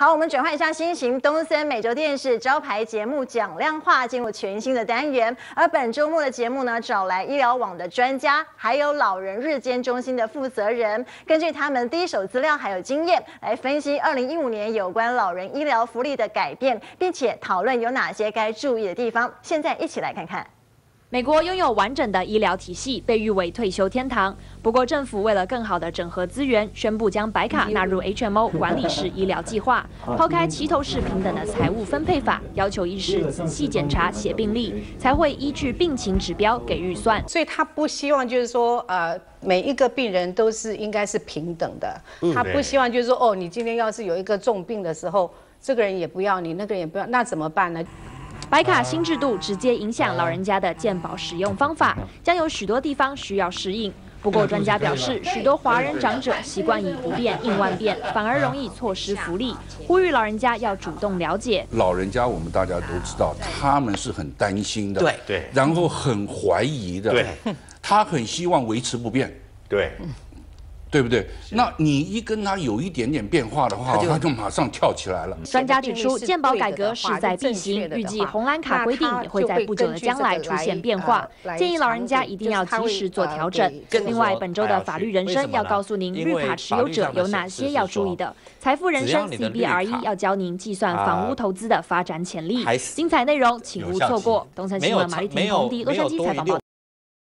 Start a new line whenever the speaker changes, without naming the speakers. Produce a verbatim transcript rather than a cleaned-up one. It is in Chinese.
好，我们转换一下心情，东森美洲电视招牌节目讲量化进入全新的单元。而本周末的节目呢，找来医疗网的专家，还有老人日间中心的负责人，根据他们第一手资料还有经验，来分析二零一五年有关老人医疗福利的改变，并且讨论有哪些该注意的地方。现在一起来看看。
美国拥有完整的医疗体系，被誉为退休天堂。不过，政府为了更好的整合资源，宣布将白卡纳入 H M O 管理式医疗计划，抛开齐头式平等的财务分配法，要求医师仔细检查写病历，才会依据病情指标给预算。
所以他不希望就是说，呃，每一个病人都是应该是平等的。他不希望就是说，哦，你今天要是有一个重病的时候，这个人也不要你，那个人也不要，那怎么办呢？
白卡新制度直接影响老人家的健保使用方法，将有许多地方需要适应。不过，专家表示，许多华人长者习惯以不变应万变，反而容易错失福利，呼吁老人家要主动了解。
老人家我们大家都知道，他们是很担心的，
对对，
然后很怀疑的，
对，
他很希望维持不变，
对。
对不对？那你一跟他有一点点变化的话，他就马上跳起来了。
专家指出，健保改革势在必行，预计红蓝卡规定也会在不久的将来出现变化，建议老人家一定要及时做调整。另外，本周的法律人生要告诉您，绿卡持有者有哪些要注意的。财富人生 C B R E 要教您计算房屋投资的发展潜力。精彩内容请勿错过。东森新闻马丽婷、洪迪洛杉矶采访报道。